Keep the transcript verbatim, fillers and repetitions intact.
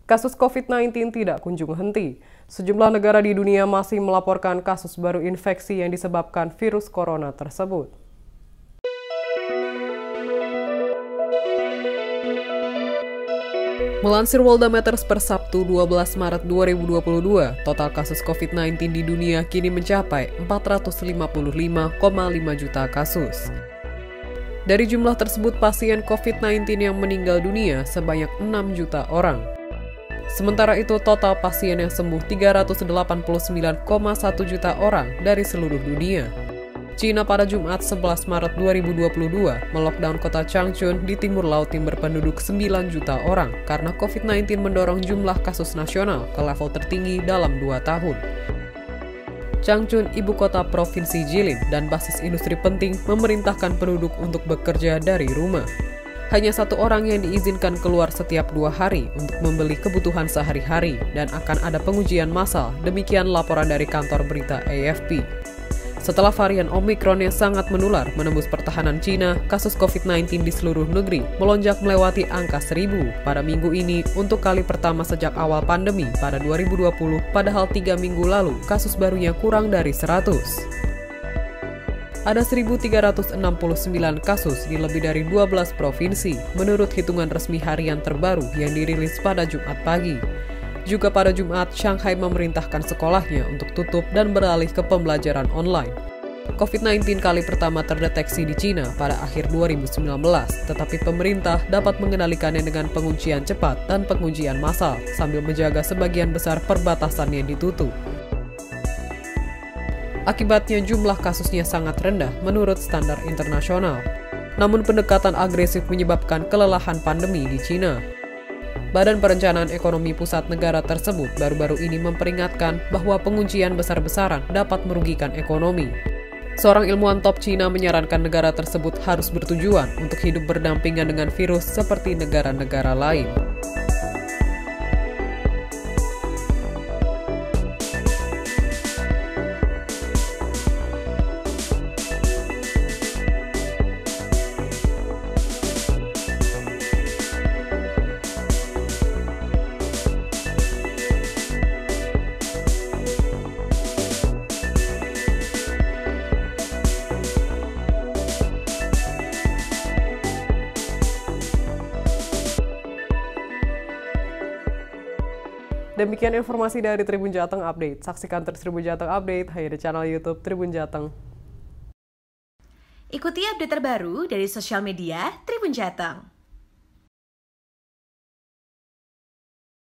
Kasus covid sembilan belas tidak kunjung henti. Sejumlah negara di dunia masih melaporkan kasus baru infeksi yang disebabkan virus corona tersebut. Melansir Worldometers per Sabtu dua belas Maret dua ribu dua puluh dua, total kasus covid sembilan belas di dunia kini mencapai empat ratus lima puluh lima koma lima juta kasus. Dari jumlah tersebut, pasien covid sembilan belas yang meninggal dunia sebanyak enam juta orang. Sementara itu, total pasien yang sembuh tiga ratus delapan puluh sembilan koma satu juta orang dari seluruh dunia. Cina pada Jumat sebelas Maret dua ribu dua puluh dua melockdown kota Changchun di timur laut yang berpenduduk sembilan juta orang karena covid sembilan belas mendorong jumlah kasus nasional ke level tertinggi dalam dua tahun. Changchun, ibu kota provinsi Jilin dan basis industri penting, memerintahkan penduduk untuk bekerja dari rumah. Hanya satu orang yang diizinkan keluar setiap dua hari untuk membeli kebutuhan sehari-hari dan akan ada pengujian massal, demikian laporan dari kantor berita A F P. Setelah varian Omicron yang sangat menular menembus pertahanan Cina, kasus covid sembilan belas di seluruh negeri melonjak melewati angka seribu pada minggu ini untuk kali pertama sejak awal pandemi pada dua ribu dua puluh, padahal tiga minggu lalu kasus barunya kurang dari seratus. Ada seribu tiga ratus enam puluh sembilan kasus di lebih dari dua belas provinsi, menurut hitungan resmi harian terbaru yang dirilis pada Jumat pagi. Juga pada Jumat, Shanghai memerintahkan sekolahnya untuk tutup dan beralih ke pembelajaran online. covid sembilan belas kali pertama terdeteksi di Cina pada akhir dua ribu sembilan belas, tetapi pemerintah dapat mengendalikannya dengan penguncian cepat dan pengujian massal, sambil menjaga sebagian besar perbatasan yang ditutup. Akibatnya jumlah kasusnya sangat rendah menurut standar internasional. Namun pendekatan agresif menyebabkan kelelahan pandemi di Cina. Badan Perencanaan Ekonomi Pusat negara tersebut baru-baru ini memperingatkan bahwa penguncian besar-besaran dapat merugikan ekonomi. Seorang ilmuwan top Cina menyarankan negara tersebut harus bertujuan untuk hidup berdampingan dengan virus seperti negara-negara lain. Demikian informasi dari Tribun Jateng Update. Saksikan terus Tribun Jateng Update hanya di channel YouTube Tribun Jateng. Ikuti update terbaru dari sosial media Tribun Jateng.